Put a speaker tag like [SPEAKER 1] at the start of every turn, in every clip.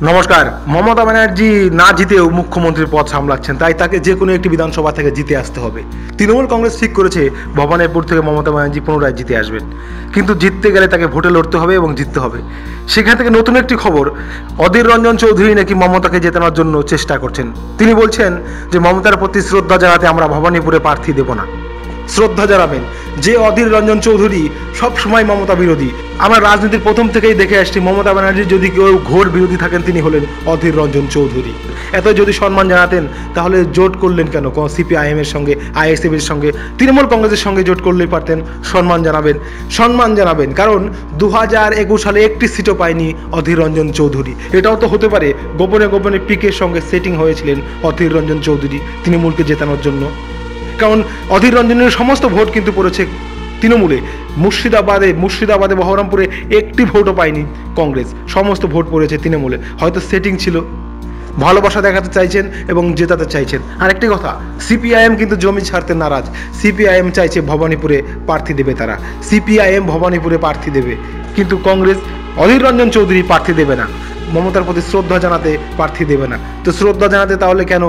[SPEAKER 1] নমস্কার। মমতা ব্যানার্জি না জিতেও মুখ্যমন্ত্রীর পদ সামলাচ্ছেন, তাই তাকে যে কোনো একটি বিধানসভা থেকে জিতে আসতে হবে। তৃণমূল কংগ্রেস ঠিক করেছে ভবানীপুর থেকে মমতা ব্যানার্জি পুনরায় জিতে আসবেন, কিন্তু জিততে গেলে তাকে ভোটে লড়তে হবে এবং জিততে হবে। সেখান থেকে নতুন একটি খবর, অধীর রঞ্জন চৌধুরী নাকি মমতাকে জেতানোর জন্য চেষ্টা করছেন। তিনি বলছেন যে মমতার প্রতি শ্রদ্ধা জানাতে আমরা ভবানীপুরে প্রার্থী দেব না। শ্রদ্ধা জানাবেন যে অধীর রঞ্জন চৌধুরী সবসময় মমতা বিরোধী। আমরা রাজনীতির প্রথম থেকেই দেখে আসছি মমতা ব্যানার্জির যদি কেউ ঘোর বিরোধী থাকেন তিনি হলেন অধীর রঞ্জন চৌধুরী। এত যদি সম্মান জানাতেন তাহলে জোট করলেন কেন সিপিআইএম এর সঙ্গে, আইএসএফ এর সঙ্গে, তৃণমূল কংগ্রেসের সঙ্গে জোট করলেই পারতেন। সম্মান জানাবেন কারণ 2021 সালে একটি সিটও পায়নি অধীর রঞ্জন চৌধুরী। এটাও তো হতে পারে গোপনে গোপনে পিকের সঙ্গে সেটিং হয়েছিলেন অধীর রঞ্জন চৌধুরী তৃণমূলকে জেতানোর জন্য। কারণ অধীর রঞ্জনের সমস্ত ভোট কিন্তু পড়েছে তৃণমূলে। মুর্শিদাবাদে বহরমপুরে একটি ভোটও পায়নি কংগ্রেস, সমস্ত ভোট পড়েছে তৃণমূলে। হয়তো সেটিং ছিল, ভালোবাসা দেখাতে চাইছেন এবং জেতাতে চাইছেন। আরেকটি কথা, সিপিআইএম কিন্তু জমি ছাড়তে নারাজ। সিপিআইএম চাইছে ভবানীপুরে প্রার্থী দেবে, তারা সিপিআইএম ভবানীপুরে প্রার্থী দেবে, কিন্তু কংগ্রেস অধীর রঞ্জন চৌধুরী প্রার্থী দেবে না। মমতার প্রতি শ্রদ্ধা জানাতে প্রার্থী দেবে না। তো শ্রদ্ধা জানাতে তাহলে কেন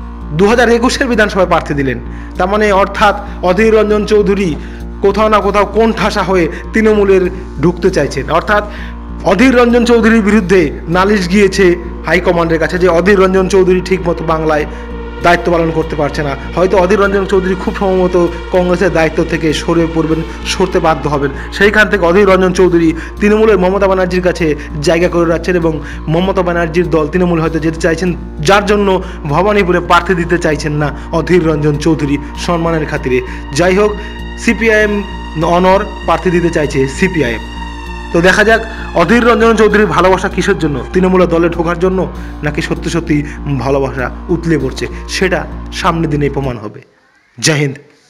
[SPEAKER 1] 2021 বিধানসভায় প্রার্থী দিলেন? তার মানে অর্থাৎ অধীর রঞ্জন চৌধুরী কোথাও না কোথাও কোন ঠাসা হয়ে তৃণমূলের ঢুকতে চাইছেন। অর্থাৎ অধীর রঞ্জন চৌধুরীর বিরুদ্ধে নালিশ গিয়েছে হাইকমান্ডের কাছে যে অধীর রঞ্জন চৌধুরী ঠিকমতো বাংলায় দায়িত্ব পালন করতে পারছে না। হয়তো অধীর রঞ্জন চৌধুরী খুব সম্ভবত কংগ্রেসের দায়িত্ব থেকে সরতে বাধ্য হবেন। সেইখান থেকে অধীর রঞ্জন চৌধুরী তৃণমূলের মমতা ব্যানার্জির কাছে জায়গা করে রাখছেন এবং মমতা ব্যানার্জির দল তৃণমূল হয়তো যেতে চাইছেন, যার জন্য ভবানীপুরে প্রার্থী দিতে চাইছেন না অধীর রঞ্জন চৌধুরী সম্মানের খাতিরে। যাই হোক, সিপিআইএম অনর প্রার্থী দিতে চাইছে সিপিআইএম। তো দেখা যাক অধীর রঞ্জন চৌধুরীর ভালোবাসা কিসের জন্য, তৃণমূলের দলে ঢোকার জন্য নাকি সত্যি সত্যি ভালোবাসা উতলে পড়ছে, সেটা সামনের দিনে প্রমাণ হবে। জয় হিন্দ।